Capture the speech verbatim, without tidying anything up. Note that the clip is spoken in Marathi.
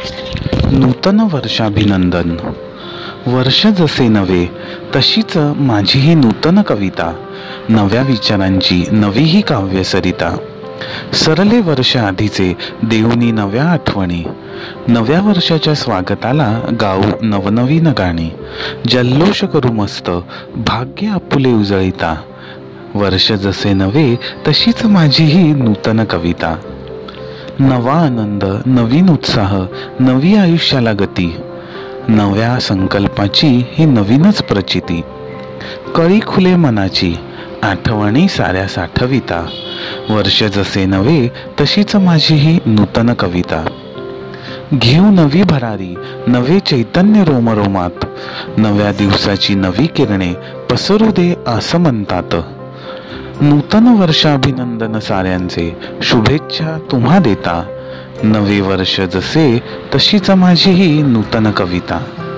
नूतन वर्षाभिनंदन. वर्ष जसे नवे तशीच माझी ही नूतन कविता, नव्या विचारांची नवी ही काव्यसरिता. सरले वर्ष आधीचे देऊनी नव्या आठवणी, नव्या वर्षाच्या स्वागताला गाऊ नवनवीन गाणी. जल्लोष करू मस्त भाग्य आपुले उजळिता, वर्ष जसे नवे तशीच माझी ही नूतन कविता. नवा आनंद, नवीन उत्साह, नवी आयुष्याला गती, नव्या संकल्पाची ही नवीनच प्रचिती. कळी खुले मनाची आठवणी साऱ्या साठविता, वर्ष जसे नवे तशीच माझी ही नूतन कविता. घेऊ नवी भरारी, नवे चैतन्य रोमरोमात, नव्या दिवसाची नवी किरणे पसरू दे आसमंतात. नूतन वर्षाभिनंदन साऱ्यांचे, शुभेच्छा तुम्हा देता, नवे वर्ष जसे तशीच माझी ही नूतन कविता.